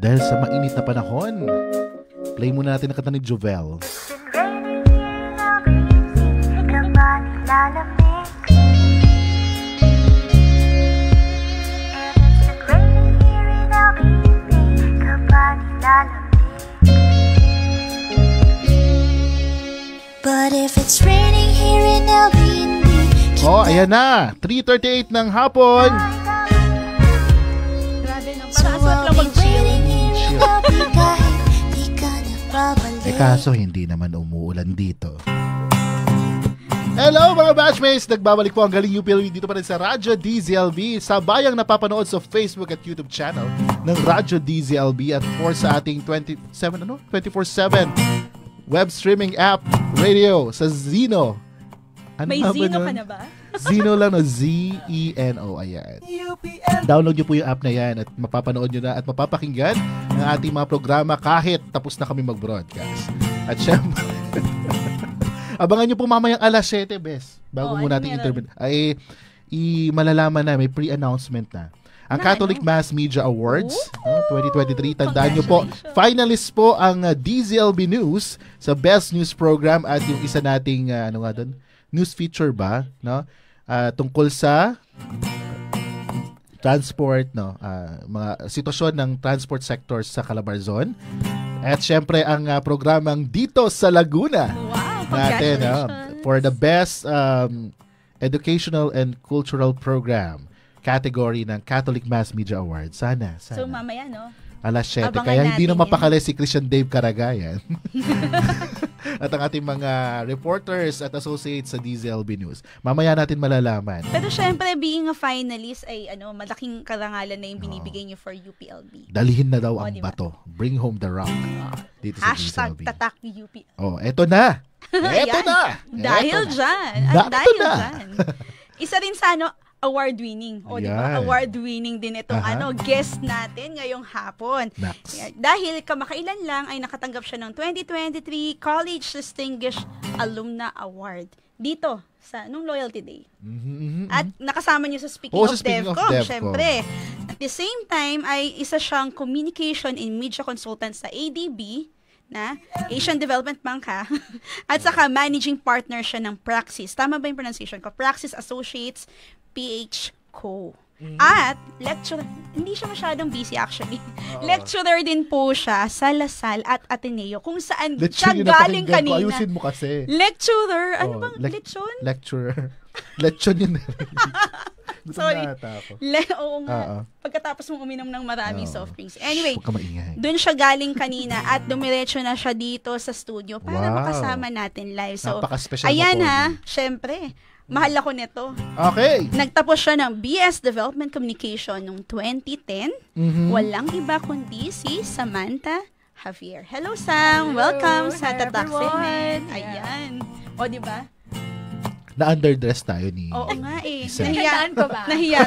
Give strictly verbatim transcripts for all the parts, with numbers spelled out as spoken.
dahil sa mainit na panahon, play muna natin ang kanta ni Jovel. But if it's raining here in L B N B, oh, ayan na, three thirty-eight ng hapon. Grabe no, parang aswat lang mag-chill. Eh kaso hindi naman umuulan dito. Hello mga batchmates! Nagbabalik po ang Galing U P L B dito pa rin sa Radyo D Z L B. Sabayang napapanood sa Facebook at YouTube channel ng Radyo D Z L B at for sa ating twenty-seven, ano? twenty-four seven web streaming app, radio, sa Zeno. Ano May Zeno ka na ba? Zeno lang, no? Z E N O. Ayan. Download nyo po yung app na yan at mapapanood nyo na at mapapakinggan ang ating mga programa kahit tapos na kami mag-broadcast. At syempre, abangan nyo po mamayang alas siyete, bes. Bago oh, mo ano natin interview. Ay, i malalaman na, may pre-announcement na. Ang na, Catholic ano? Mass Media Awards no, twenty twenty-three. Tandaan nyo po, finalist po ang uh, D Z L B News sa Best News Program at yung isa nating, uh, ano nga doon, news feature ba? No? Uh, tungkol sa transport, no? Uh, mga sitwasyon ng transport sectors sa Calabarzon. At syempre, ang uh, programang Dito sa Laguna. Wow, natin, no? For the best um, educational and cultural program category ng Catholic Mass Media Awards. Sana, sana. So, mamaya, no? alas siyete. Abangan Kaya hindi na yan. mapakali si Christian Dave Caragayan. At ang ating mga reporters at associates sa D Z L B News. Mamaya natin malalaman. Pero syempre, being a finalist ay ano, malaking karangalan na yung binibigay niyo for U P L B. Dalhin na daw oh, ang diba? bato. Bring home the rock. Dito sa Hashtag D Z L B. tatak U P L B. Oh, eto na. Eto na. Dahil eto dyan. Na. At dahil na. dyan. Isa rin sa ano, award-winning. O, di ba? Award-winning din itong Aha. ano, guest natin ngayong hapon. Next. Dahil kamakailan lang ay nakatanggap siya ng twenty twenty-three College Distinguished Alumna Award. Dito, sa nung Loyalty Day. Mm-hmm. At nakasama niyo sa Speaking, oh, of, sa speaking Devcom, of Devcom, syempre. At the same time, ay isa siyang Communication and Media Consultant sa A D B, na Asian Development Bank ha. At saka managing partner siya ng Praxis. Tama ba yung pronunciation ko? Praxis Associates P H Co. Mm-hmm. At lecturer, hindi siya masyadong busy actually. Uh, lecturer din po siya sa LaSalle at Ateneo kung saan siya galing kanina. Ko. Ayusin mo kasi. Lecturer? Ano oh, bang le- lechon? Lecturer. Lechon yun. Sorry. Le- oo nga. Uh-uh. Pagkatapos mong uminom ng maraming uh-uh. soft drinks. Anyway, doon siya galing kanina at dumiretso na siya dito sa studio para wow. makasama natin live. So, napaka-special ayan mo po, ha, syempre. Mahal ako nito. Okay. Nagtapos siya ng B S Development Communication noong twenty ten. Mm-hmm. Walang iba kundi si Samantha Javier. Hello, Sam. Hello. Welcome sa Hi, Tatak Segment. everyone. Ayan. O, di ba? Na-underdress tayo ni... Oo nga eh. Isa. Nahiya. ko ba? Nahiya.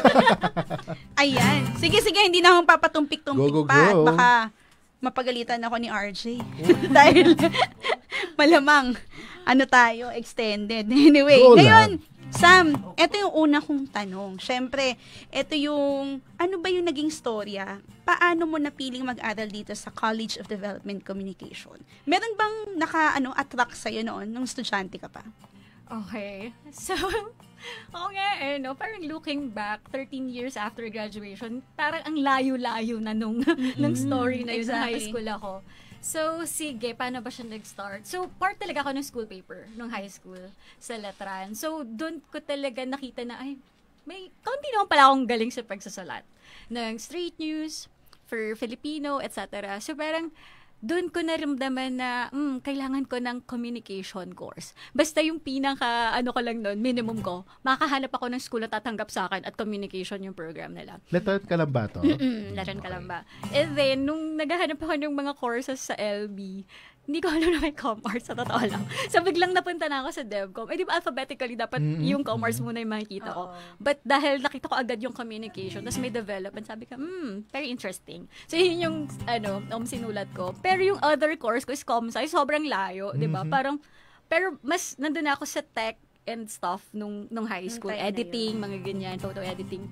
Ayan. Sige, sige. Hindi na akong papatumpik-tumpik Go, go, pa. At go. baka mapagalitan ako ni R J. Dahil malamang ano tayo, extended. Anyway, Go ngayon, lang. Sam, ito yung una kong tanong. Siyempre, ito yung, ano ba yung naging storya? Paano mo napiling mag-aral dito sa College of Development Communication? Meron bang naka, ano, attract sa'yo noon, nung estudyante ka pa? Okay. So, oo nga eh, no? Parang looking back, thirteen years after graduation, parang ang layo-layo na nung, mm-hmm. nung story na yun. Exactly. Sa high school ako. So, sige, paano ba siya nag-start? So, part talaga ako ng school paper nung high school sa Letran. So, doon ko talaga nakita na, ay, may kaunti naman pala akong galing sa pagsasalat ng street news for Filipino, et cetera. So, parang, doon ko naramdaman na, mm, kailangan ko ng communication course. Basta yung pinaka, ano ko lang noon, minimum ko, makahanap ako ng school na tatanggap sa akin at communication yung program nila. Letran ka lang ba to? Mm-mm, Letran ka lang ba. And then, nung naghahanap ako ng mga courses sa L B, hindi ko alam na may commerce, sa totoo lang. So, biglang napunta na ako sa DevCom. Eh, di ba alphabetically, dapat mm-hmm. yung commerce muna yung makikita ko. But dahil nakita ko agad yung communication, tapos may development, sabi ko, hmm, very interesting. So, yun yung, ano, um, sinulat ko. Pero yung other course ko is ComSci, sobrang layo, mm-hmm. di ba? Parang, pero mas nandun ako sa tech and stuff nung, nung high school. Editing, mga ganyan, photo editing.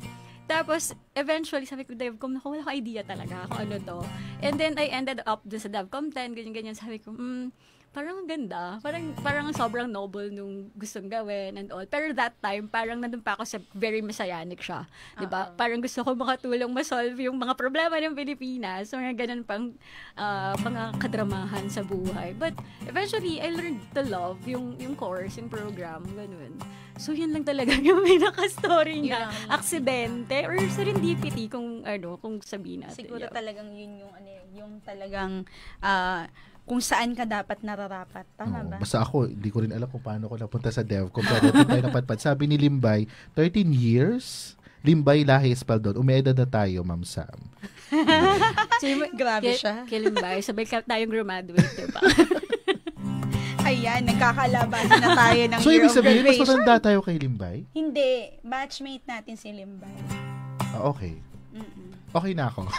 Tapos, eventually, sabi ko, DevCom, naku, wala ko idea talaga kung ano to. And then, I ended up dun sa DevCom ten, ganyan-ganyan. Sabi ko, hmm, parang ang ganda. Parang, parang sobrang noble nung gustong gawin and all. Pero that time, parang nandun pa ako sa very messianic siya. Diba? Uh-huh. Parang gusto ko makatulong masolve yung mga problema ng Pilipinas. So, mga ganun pang uh, mga kadramahan sa buhay. But, eventually, I learned to love yung, yung course, yung program, ganun. So, yun lang talaga yung pinaka-story niya. Aksidente or serendipity kung, ano, kung sabihin natin. Siguro yeah. talagang yun yung, ano, yung talagang, uh, kung saan ka dapat nararapat. Tama oh, ba? Basta ako, hindi ko rin alam kung paano ko napunta sa DevCom. Pero ito tayo napadpad. Sabi ni Limbay, thirteen years? Limbay Lahi Espaldon. Umeda na tayo, Ma'am Sam. Grabe siya. Kilimbay. Sabay ka tayong graduate, diba? Ayan, nagkakalabasan na tayo ng so, year ibig sabihin, of mas graduation. matanda tayo kay Limbay? Hindi. Batchmate natin si Limbay. Ah, okay. Mm-mm. Okay na ako.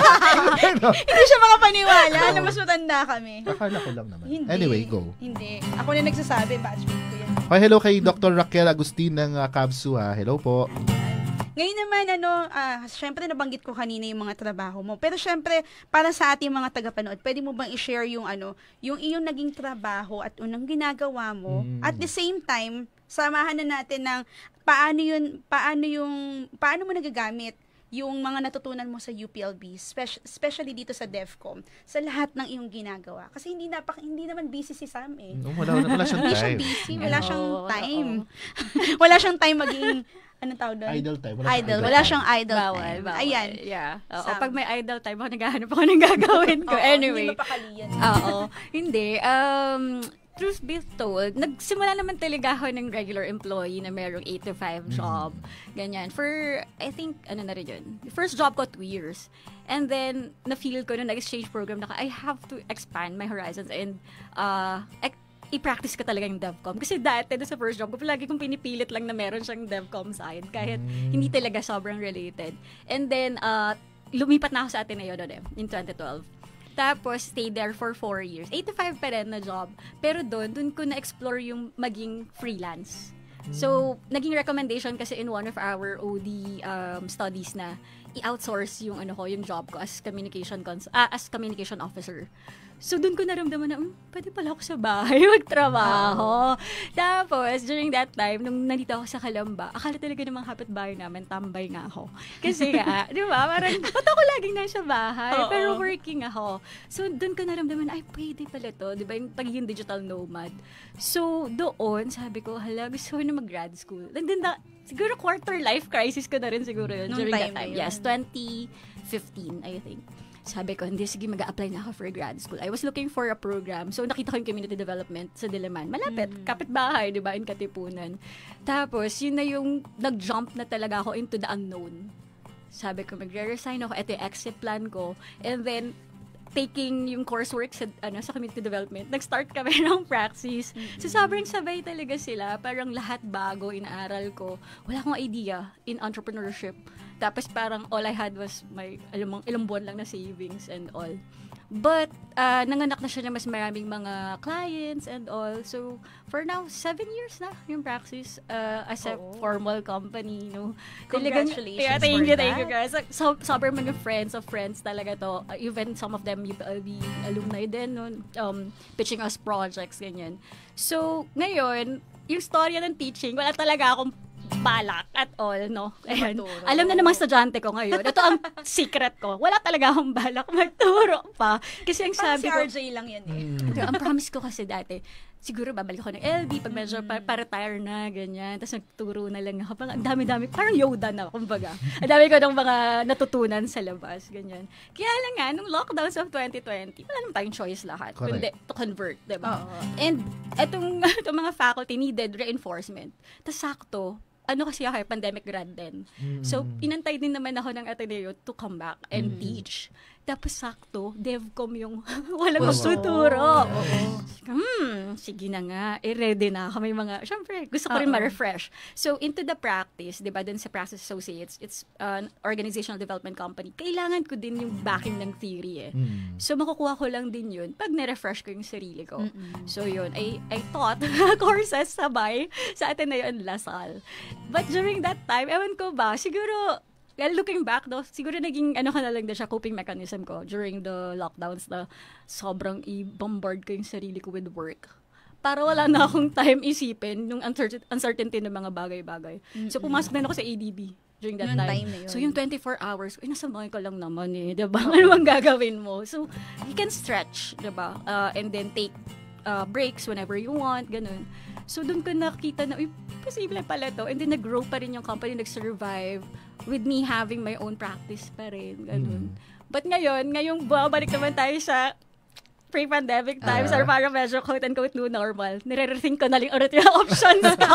Hindi siya makapaniwala na mas matanda kami. Akala ko lang naman. Hindi. Anyway, go. Hindi. Ako na nagsasabi, batchmate ko yan. Okay, hello kay Doctor Raquel Agustin ng uh, Kabsu ha. Hello po. Ngayon naman, ano, ah, syempre nabanggit ko kanina yung mga trabaho mo. Pero syempre, para sa ating mga tagapanood, pwede mo bang i-share yung ano, yung iyong naging trabaho at unang ginagawa mo? Mm. At the same time, samahan na natin ng paano yun, paano yung, paano mo nagagamit yung mga natutunan mo sa U P L B, spe- especially dito sa DevCom, sa lahat ng iyong ginagawa. Kasi hindi napak hindi naman busy si Sam eh. No, wala, wala, wala siyang Hindi siya time. busy, wala siyang Oo, time. wala siyang time maging, anong tawag doon? Idle time. Wala Idle. siyang Wala time. siyang idle Bawal, time. bawal. Ayan. Yeah. Oo, Sam. pag may idle time, ako naghahanap ako ng gagawin ko. Oo, Anyway. Hindi mapakalian. Oo. Hindi. Um, truth be told, nagsimula naman talaga ako ng regular employee na merong eight to five job. Ganyan. For, I think, ano na rin yun. First job ko, two years. And then, na-feel ko na nag-exchange program na I have to expand my horizons and uh, ek- i-practice ko talaga yung DevCom. Kasi dati, doon sa first job ko, palagi kong pinipilit lang na meron siyang DevCom side. Kahit Mm. hindi talaga sobrang related. And then, uh, lumipat na ako sa Ateneo doon eh, in twenty twelve. Tapos, stay there for four years. eight to five pa rin na job. Pero doon, doon ko na-explore yung maging freelance. So, naging recommendation kasi in one of our O D um, studies na i-outsource yung ano ko, yung job ko as communication cons- ah, as communication officer. So, doon ko naramdaman na, hmm, pwede pala ako sa bahay magtrabaho. Tapos, during that time, nung nandito ako sa Calamba, akala talaga ng mga kapitbahay namin, tambay nga ako. Kasi nga, di ba, parang, ba't ako laging nasa bahay? Oo. Pero working ako. So, doon ko naramdaman, ay, pwede pala to. Di ba, yung pagiging digital nomad. So, doon, sabi ko, hala, gusto ko na mag-grad school. And then, na, siguro quarter life crisis ko na rin siguro yun Nung during time that time. na yun. Yes, twenty fifteen, I think. Sabi ko, hindi, sige, mag-a-apply na ako for grad school. I was looking for a program. So, nakita ko yung community development sa Diliman. Malapit, Mm. kapitbahay, di ba, in Katipunan. Tapos, yun na yung nag-jump na talaga ako into the unknown. Sabi ko, magre-resign ako. Ito yung exit plan ko. And then, taking yung coursework sa, ano, sa community development, nag-start kami ng praxis. Mm-hmm. So, sobrang sabay talaga sila. Parang lahat bago, inaaral ko. Wala akong idea in entrepreneurship. Tapos parang all I had was my alam mo, ilang buwan lang na savings and all. But, uh, nanganak na siya na mas maraming mga clients and all. So, for now, seven years na yung praxis uh, as a Oo. formal company. No? Congratulations Yeah, thank for you, thank that. you guys. So, sobrang mga friends of friends talaga to. Uh, even some of them, U P L B alumni din, no? um, pitching us projects, ganyan. So, ngayon, yung storya ng teaching, wala talaga akong balak at all, no? Ayan. Magturo. Alam na ng mga estudyante ko ngayon. Ito ang secret ko. Wala talaga akong balak magturo pa. Kasi ang Parang sabi si ko, R J lang yan eh. Mm. ang promise ko kasi dati, siguro babalik ako ng L B pag medyo pa, pa-retire na, ganyan. Tapos nagturo na lang ako. Parang ang dami-dami, parang Yoda na, kumbaga. Ang dami ko ng mga natutunan sa labas, ganyan. Kaya lang nga, nung lockdowns of twenty twenty, wala naman tayong choice lahat. Correct. Kundi to convert, diba? Oo. And etong, etong mga faculty needed reinforcement. Tapos sakto, ano kasi ako, pandemic grad din. So, inantay din naman ako ng Ateneo to come back and Mm. teach. Tapos sakto, DevCom yung walang Wow. magtuturo. Oo. Hmm, sige na nga. Eh, ready na ako. May mga, syempre, gusto ko rin Oo. ma-refresh. So, into the practice, di ba, dun sa Praxis Associates, it's an organizational development company. Kailangan ko din yung backing ng theory eh. Mm. So, makukuha ko lang din yun pag na-refresh ko yung sarili ko. Mm-mm. So, yun. I, I taught courses sabay sa Ateneo and Lasal. But during that time, ewan ko ba, siguro, well, looking back, though, siguro naging, ano ka na lang din siya, coping mechanism ko during the lockdowns na sobrang i-bombard ko yung sarili ko with work. Para wala na akong time isipin yung uncertain- uncertainty ng mga bagay-bagay. Mm-hmm. So, pumasok din ako sa A D B during that yung time. time na yun. So, yung twenty-four hours, uy, nasa bahay ka lang naman eh, diba? Ano bang gagawin mo? So, you can stretch, diba? Uh, and then take uh, breaks whenever you want, ganun. So, doon ko nakita na, uy, posible pala to. And then, nag-grow pa rin yung company, nag-survive with me having my own practice pa rin. Ganun. Mm. But ngayon, ngayong babalik naman tayo sa pre-pandemic times uh-huh. or parang medyo quote-unquote new normal. Nire-rethink ko na lang ulit yung options ko.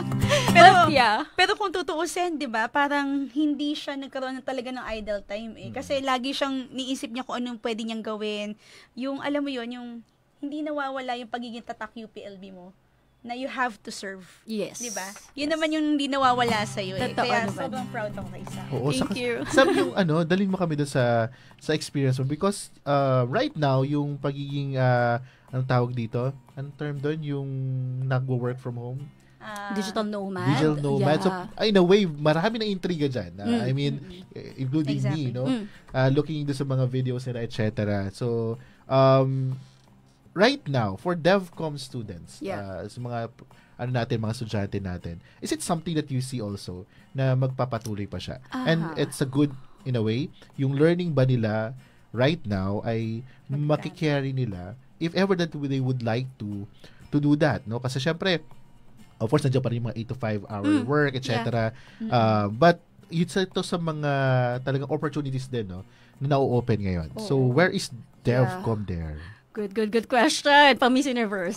pero, But, yeah. Pero kung tutuusin, di ba, parang hindi siya nagkaroon ng talaga ng idle time eh. Kasi lagi siyang niisip niya kung anong pwede niyang gawin. Yung, alam mo yon yung hindi nawawala yung pagiging tatak U P L B mo. Na you have to serve. Yes. Diba? Yun yes. naman yung hindi nawawala sa'yo eh. Totoo Kaya naman. sobrang proud ako kay Sam. Oo, Thank saka, you. Sam, yung ano, dalhin mo kami doon sa sa experience mo because uh, right now, yung pagiging, uh, anong tawag dito? Anong term doon? Yung nagwo-work from home? Uh, digital nomad. Digital nomad. Yeah. So, in a way, marami na intriga dyan. Uh, mm. I mean, mm-hmm. including exactly. me, no? Mm. Uh, looking into sa mga videos nila, et cetera. So, um, right now, for DevCom students, yeah. uh, sa mga ano natin, mga estudyante natin, is it something that you see also na magpapatuloy pa siya? Uh-huh. And it's a good, in a way, yung learning ba nila right now ay makikarry nila if ever that they would like to to do that, no? Kasi syempre, of course, nandiyan pa rin yung mga eight to five hour mm. work, et cetera. Yeah. Uh, but it's ito sa mga talagang opportunities din, no? Na na-open ngayon. Oh. So, where is DevCom yeah. there? Good, good, good question. Pang-Miss Universe.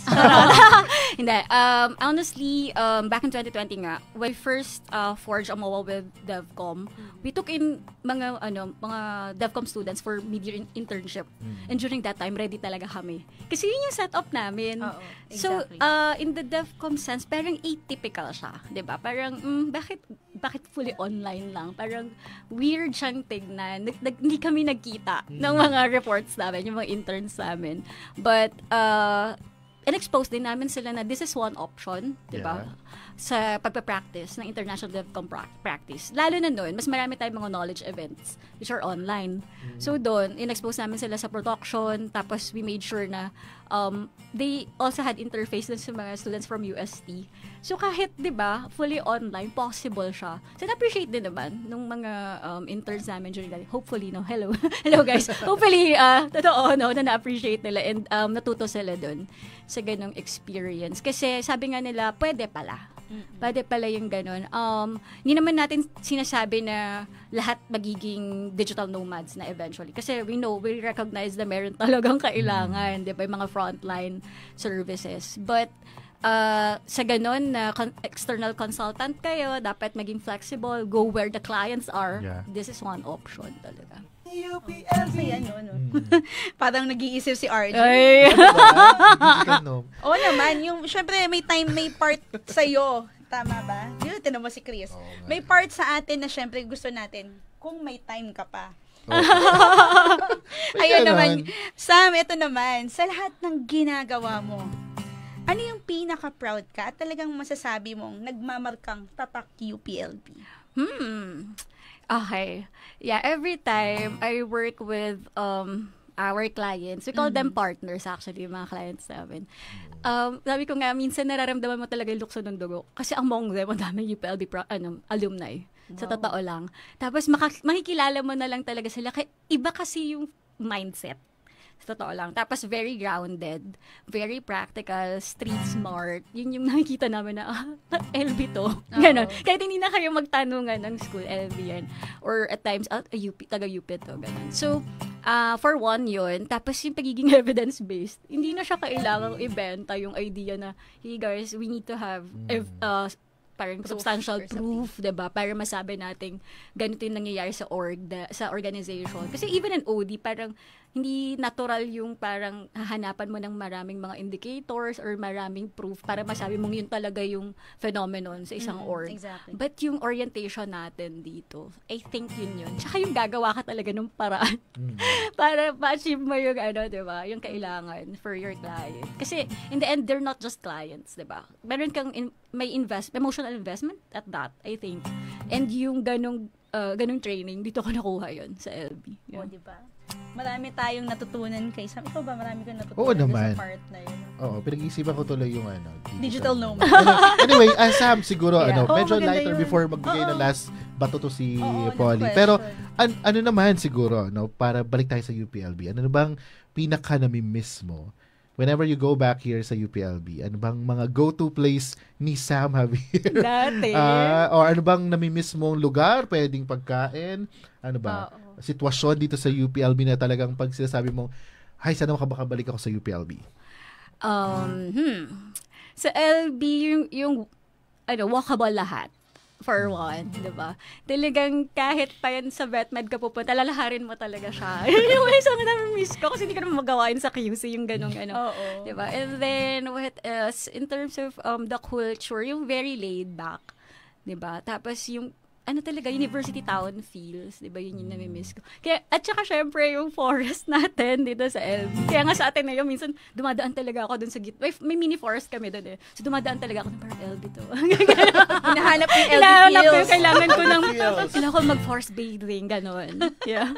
Hindi. Um, honestly, um, back in twenty twenty nga, when I first uh, forged a M O A with DevCom, we took in mga ano mga DevCom students for mid-year in- internship. Mm. And during that time, ready talaga kami. Kasi yun yung setup namin. Oo, exactly. So, uh, in the DevCom sense, parang atypical siya. Diba? Parang, mm, bakit bakit fully online lang? Parang weird siyang tignan. Nag, nag, hindi kami nagkita mm. ng mga reports namin, yung mga interns namin. But, uh, in-expose din namin sila na this is one option, di ba? Yeah. Sa pagpa-practice ng International DevCom pra- practice. Lalo na noon, mas marami tayong mga knowledge events which are online. Mm-hmm. So doon, in-expose namin sila sa production, tapos we made sure na um, they also had interface dun sa mga students from U S T. So kahit, di ba, fully online, possible siya. So na-appreciate din naman nung mga um, interns namin during that. Hopefully, no? Hello. Hello guys. Hopefully, uh, totoo, no? Na na-appreciate nila and um, natuto sila dun sa ganong experience. Kasi sabi nga nila, pwede pala. Mm-hmm. Pwede pala yung ganon. Um, hindi naman natin sinasabi na lahat magiging digital nomads na eventually. Kasi we know, we recognize na meron talagang kailangan, mm-hmm. di ba? Yung mga frontline services. But, uh, sa ganon na con- external consultant kayo, dapat maging flexible, go where the clients are. Yeah. This is one option talaga. U P L B. Ano, no? Parang nag-iisip si R J. Ay. Oo naman, yung, syempre, may time, may part sa'yo. Tama ba? Yun, tinan mo si Chris. Oh, may part sa atin na syempre gusto natin, kung may time ka pa. Oh. Ayun naman. Sam, ito naman, sa lahat ng ginagawa mo, ano yung pinaka-proud ka at talagang masasabi mong nagmamarkang tatak U P L B? Hmm. Okay. Yeah, every time I work with um our clients, we call mm-hmm. them partners actually, yung mga clients namin. Um, sabi ko nga, minsan nararamdaman mo talaga yung lukso ng dugo. Kasi among them, ang daming U P L B pro, ano, alumni. Wow. Sa totoo lang. Tapos maka- makikilala mo na lang talaga sila. Kaya iba kasi yung mindset. Sa totoo lang. Tapos very grounded, very practical, street smart. Yun yung nakikita namin na, ah, L B to. Ganon. Kahit hindi na kayo magtanungan ng school, L B yan. Or at times, ah, U P, taga-U P to. Ganon. So, uh, for one yun. Tapos yung pagiging evidence-based, hindi na siya kailangang ibenta yung idea na, hey guys, we need to have ev- uh, parang proof, substantial proof, diba? Para masabi natin ganito yung nangyayari sa org, da, sa organization. Kasi even in O D, parang hindi natural yung parang hahanapan mo ng maraming mga indicators or maraming proof para masabi mong yun talaga yung phenomenon sa isang mm, org. Exactly. But yung orientation natin dito, I think yun yun. Tsaka yung gagawa ka talaga ng paraan mm. para ma-achieve mo yung ano, diba? Yung kailangan for your client. Kasi in the end, they're not just clients, diba? Meron kang in, may invest, emotional investment at that, I think. And yung ganong uh, ganung training, dito ko nakuha yun sa L B. O, Yeah. di ba? Marami tayong natutunan kay Sam. Ikaw ba, marami kang natutunan Oo naman. sa part na yun? Oo, pinag-iisipan ko tuloy yung ano. Digital nomad. Anyway, uh, Sam, siguro, Yeah. ano, Oo, medyo maganda lighter yun. before magbigay Oo. ng last bato to si Oo, Polly. next Pero, question. an- ano naman siguro, no, para balik tayo sa U P L B, ano bang pinaka nami-miss mo whenever you go back here sa U P L B? Ano bang mga go-to place ni Sam Javier? Dati. Ah, or ano bang nami-miss mong lugar, pwedeng pagkain? Ano ba? Oo. Sitwasyon dito sa U P L B na talagang pag sinasabi mong, ay, sana makabalik ako sa U P L B. Um, hmm. Sa L B, yung, yung ano, walkable lahat. For one, di ba? Talagang kahit pa yan sa VetMed ka pupunta, lalaharin mo talaga siya. Yung isang na-miss ko kasi hindi ko naman magawa yun sa Q C, yung ganong ano. Oo. Di ba? And then, what else? In terms of um, the culture, yung very laid back. Di ba? Tapos yung ano talaga, university town feels, di ba, yun yung nami-miss ko. Kaya, at saka syempre, yung forest natin dito sa L B. Kaya nga sa atin na yun, minsan, dumadaan talaga ako dun sa git. May, may mini forest kami dun eh. So, dumadaan talaga ako, parang L B to. Hinahanap yung L B Hinahanap ko feels. yung kailangan ko ng, Feels. kailangan ko mag-forest bathing, gano'n. Yeah.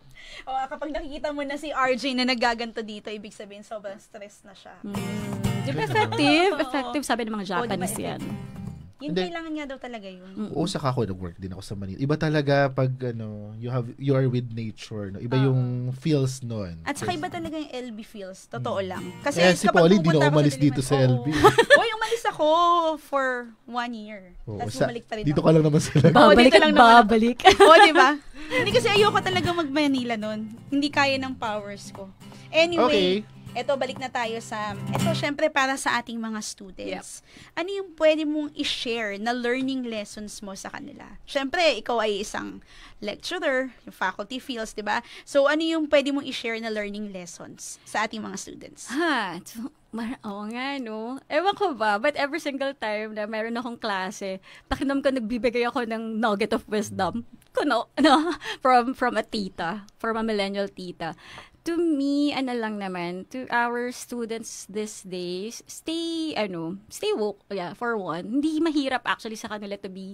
O, kapag nakikita mo na si R J na nagaganto dito, ibig sabihin, sobrang stress na siya. Mm. Di ba effective? Oo. Effective, sabi ng mga Oo, di ba Japanese yan. Yun Hindi. kailangan nga daw talaga yun. Mm. Oo, saka ako nag-work din ako sa Manila. Iba talaga pag ano, you have you are with nature, no. Iba Oo. yung feels noon. At saka iba talaga yung L B feels. Totoo lang. Kasi Kaya si kapag Polly, di pupunta na ako umalis sa dito sa L B. Oo. Uy, umalis ako for one year. Oo, Tapos sa- bumalik pa rin dito ako. ka lang naman sila. Oo, Babalik dito at lang naman ako. babalik. Oo, di ba? Hindi kasi ayoko talaga mag-Manila nun. Hindi kaya ng powers ko. Anyway, eto, balik na tayo sa, eto, syempre para sa ating mga students. Ano yung pwede mong i-share na learning lessons mo sa kanila? Syempre, ikaw ay isang lecturer, yung faculty fields, di ba? So, ano yung pwede mong i-share na learning lessons sa ating mga students? Ha, so, mar- oo nga, no? Ewan ko ba, but every single time na meron akong klase, pakinom ko nagbibigay ako ng nugget of wisdom. Kuno, ano, from, from a tita, from a millennial tita. To me, ano lang naman, to our students these days, stay, ano, stay woke, yeah, for one. Hindi mahirap actually sa kanila to be,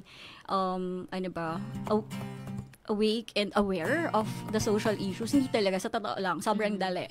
um, ano ba, aw- awake and aware of the social issues. Hindi talaga, sa totoo lang, sobrang dali.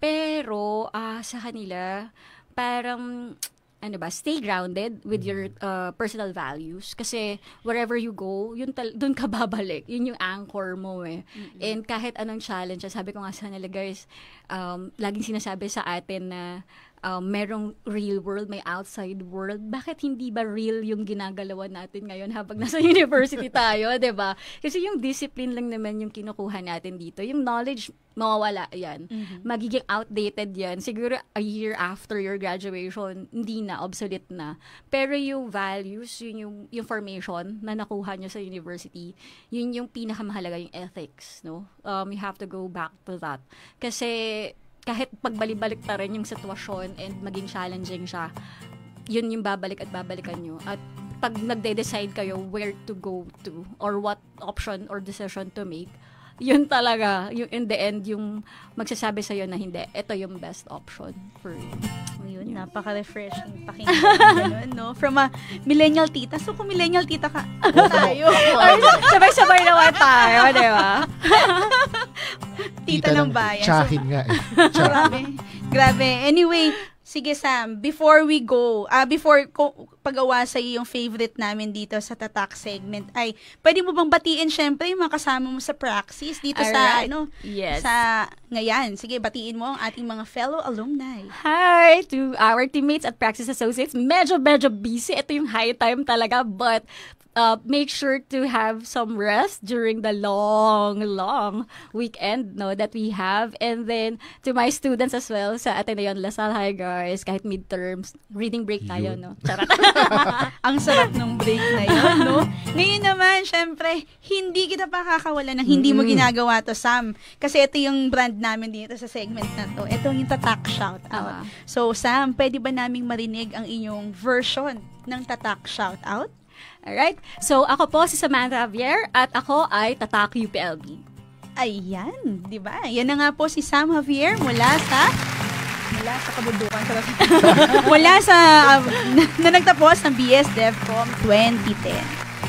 Pero, ah, sa kanila, parang, ano ba, stay grounded with your uh, personal values. Kasi, wherever you go, yun tal- dun ka babalik. Yun yung anchor mo eh. Mm-hmm. And kahit anong challenge, sabi ko nga sa nila, guys, um, laging sinasabi sa atin na um, merong real world, may outside world. Bakit hindi ba real yung ginagalawan natin ngayon habang nasa university tayo, 'di ba? Kasi yung discipline lang naman yung kinukuha natin dito. Yung knowledge, mawawala yan. Mhm. Magiging outdated yan. Siguro a year after your graduation, hindi na, obsolete na. Pero yung values, yun yung, yung formation na nakuha nyo sa university, yun yung pinakamahalaga, yung ethics, no? Um, you have to go back to that. Kasi kahit pagbalik-balik ta rin yung sitwasyon and maging challenging siya, yun yung babalik at babalikan nyo. At pag nagde-decide kayo where to go to or what option or decision to make, yun talaga, yung in the end, yung magsasabi sa'yo na hindi, ito yung best option for you. Ayun, napaka-refreshing pakinggan. Ganun, no? From a millennial tita. So, kung millennial tita ka, tayo. Ay, sabay-sabay naman tayo, di ba? Tita ng bayan. So, Tsahin nga eh. Tsa- grabe. Grabe. Anyway, sige Sam, before we go, ah before ko pagawa sa iyo yung favorite namin dito sa Tatak segment, ay pwede mo bang batiin syempre yung mga kasama mo sa praxis dito sa Alright. ano, Yes. sa ngayon. Sige, batiin mo ang ating mga fellow alumni. Hi to our teammates at Praxis Associates. Medyo, medyo busy. Ito yung high time talaga, but uh, make sure to have some rest during the long, long weekend no, that we have. And then, to my students as well sa Ateneo Lasal, hi guys, kahit midterms, reading break tayo, Yun. no? Charot. Ang sarap ng break na yun, no? Ngayon naman, syempre, hindi kita pa kakawala ng hindi mo Mm. ginagawa to, Sam. Kasi ito yung brand namin dito sa segment na to. Ito yung Tatak Shoutout. Ah. So, Sam, pwede ba naming marinig ang inyong version ng Tatak Shoutout? Alright? So, ako po si Samantha Javier at ako ay Tatak U P L B. Ayan, di ba? Yan na nga po si Sam Javier mula sa mula sa kabundukan. mula sa um, na, na nagtapos ng B S DevCom twenty ten.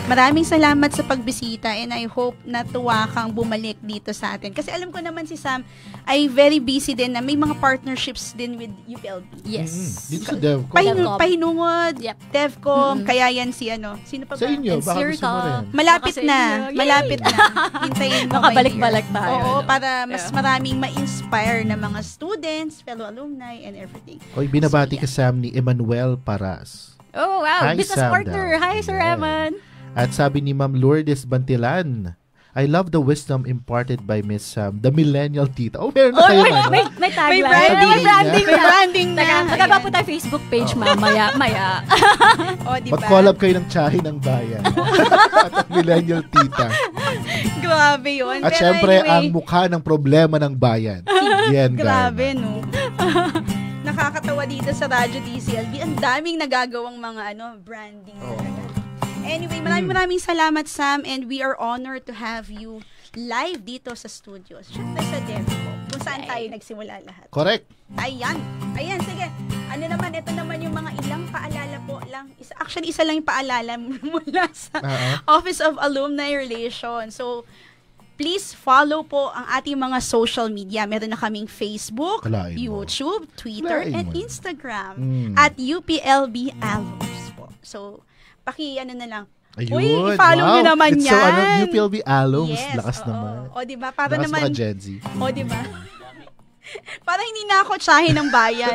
maraming salamat sa pagbisita and I hope na tuwa kang bumalik dito sa atin. Kasi alam ko naman si Sam ay very busy din na may mga partnerships din with U P L B. Yes. Mm, dito sa DevCo. Pahinu- Devcom. Pahinungod, Yep. Devcom, Mm-mm. kaya yan si ano. Sino pa ba? Sa inyo, And baka gusto mo Circa. rin. Malapit Baka sa na. inyo. Yay! Malapit na. Hintayin mo. Makabalik-balik my dear. tayo, Oo, no? para mas Yeah. maraming ma-inspire na mga students, fellow alumni, and everything. Oy, binabati So, ka Sam ni Emmanuel Paras. Oh, wow. Hi, Business Sam partner. daw. Hi, Sir Ayan. Eman. At sabi ni Ma'am Lourdes Bantilan, I love the wisdom imparted by Miss Sam, the millennial tita. Oh, meron na Oh, kayo may, ano? may, may tagline. May branding. May branding May na. branding na. Teka, magkaba po tayo Facebook page, mamaya. Maya. O, diba? Mag-collab kayo ng tsahe ng bayan. At ang millennial tita. Grabe yun. At Pero syempre, anyway, ang mukha ng problema ng bayan. Yan, grabe, no? Nakakatawa dito sa Radyo D C L B. Ang daming nagagawang mga ano branding. talaga. Anyway, maraming maraming salamat, Sam, and we are honored to have you live dito sa studios. Syempre sa Devco, kung saan tayo nagsimula lahat. Correct. Ayan. Ayan, sige. Ano naman, ito naman yung mga ilang paalala po lang. Isa, actually, isa lang yung paalala mula sa Uh-huh. Office of Alumni Relations. So, please follow po ang ating mga social media. Meron na kaming Facebook, Kalain mo. YouTube, Twitter, Kalain and mo. Instagram. Mm. At U P L B Alums po. So, paki ano na lang. Ayun. Uy, i-follow wow. nyo naman It's yan. so, ano, U P L B Alums. Yes, Lakas oo. naman. O, diba? Para Lakas naman, mga Gen Z. o, diba? Para hindi na ako tsahin ng bayan.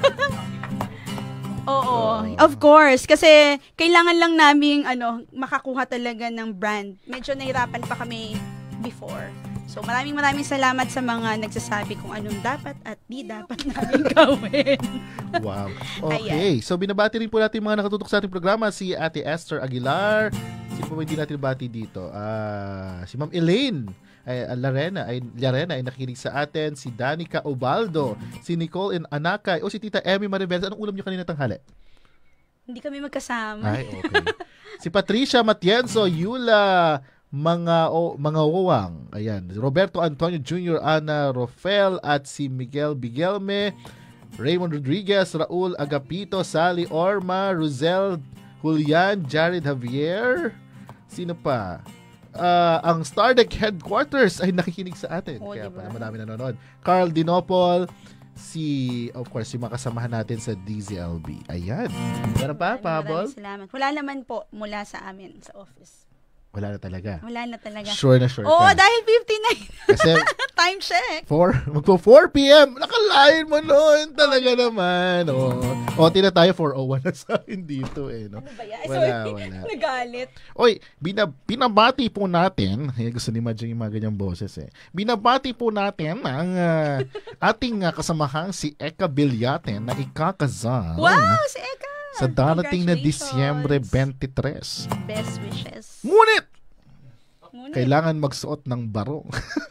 Oo, of course. Kasi kailangan lang namin ano, makakuha talaga ng brand. Medyo nahirapan pa kami before. So maraming maraming salamat sa mga nagsasabi kung anong dapat at di dapat namin gawin. Wow. Okay. So, binabati rin po natin mga nakatutok sa ating programa. Si Ate Esther Aguilar. Sino po ba hindi natin bati dito? Ah, si Ma'am Elaine. Ay, ah, Larena, ay, Larena ay nakikinig sa atin. Si Danica Obaldo. Si Nicole and Anakay. O si Tita Emmy Mariveles. Anong ulam niyo kanina tanghali? Hindi kami magkasama. Ay, okay. Si Patricia Matienzo, Yula, mga o, mga wawang. Ayan. Roberto Antonio Junior, Ana Rofel, at si Miguel Bigelme, Raymond Rodriguez, Raul Agapito, Sally Orma, Rosel Julian, Jared Javier. Sino pa? Uh, ang Stardeck Headquarters ay nakikinig sa atin. Oh, Kaya diba? pala marami nanonood. Carl Dinopol, si, of course, si mga kasamahan natin sa D Z L B. Ayan. Meron pa, Maraming Pabol? maraming salamat. Wala naman po mula sa amin sa office. Wala na talaga. Wala na talaga. Sure na sure Oo, ka. dahil fifty-nine. Kasi Time check. four, magpo four p.m. Nakalain mo noon. Talaga naman. O, o tina tayo four oh one na sa akin dito eh. No? Ano ba yan? Wala, Sorry. wala. Nagalit. Oy, binab pinabati po natin, eh, gusto ni Madjeng yung mga ganyang boses eh. Binabati po natin ang ah, ating uh, kasamahang si Eka Bilyaten na ikakasal Wow, si Eka. sa darating na Congratulations. Disyembre twenty-three. Best wishes. Ngunit, Ngunit, kailangan magsuot ng barong.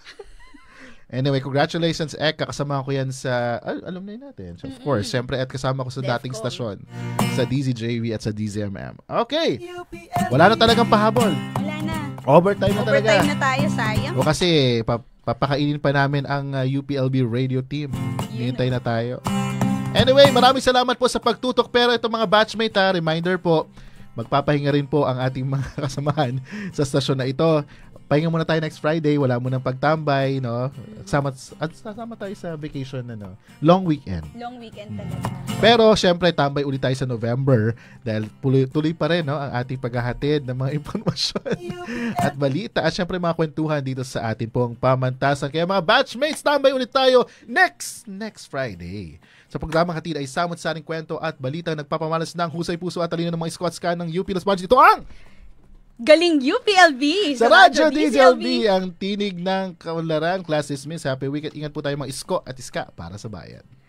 Anyway, congratulations, Eka. Kasama ko yan sa, al- alam na yun natin. So, of course, syempre, at kasama ko sa dating Defcon. stasyon. Sa D Z J V at sa D Z M M. Okay. Wala na talagang pahabol. wala na. Overtime na talaga. Overtime na tayo, sayang. O kasi, pa- papakainin pa namin ang uh, U P L B radio team. Yun Hintay na tayo. Anyway, maraming salamat po sa pagtutok. Pero ito mga batchmate ha, reminder po, magpapahinga rin po ang ating mga kasamahan sa stasyon na ito. Pahinga muna tayo next Friday, wala mo nang pagtambay, no? Sama, at sasama tayo sa vacation, ano? Long weekend. Long weekend talaga. Pero syempre tambay ulit tayo sa November dahil tuloy, tuloy pa rin no ang ating paghahatid ng mga impormasyon at balita at syempre mga kwentuhan dito sa atin pong pamantasan. Kaya mga batchmates, tambay ulit tayo next next Friday. Sa programang hatid ay samot-saring kwento at balita nagpapamalas ng husay puso at talino ng mga squad scan ng U P Los Baños. Ito ang Galing U P L B! sa Radyo D Z L B, ang tinig ng kaunlaran. Class dismissed. Happy weekend. Ingat po tayo mga isko at iska para sa bayan.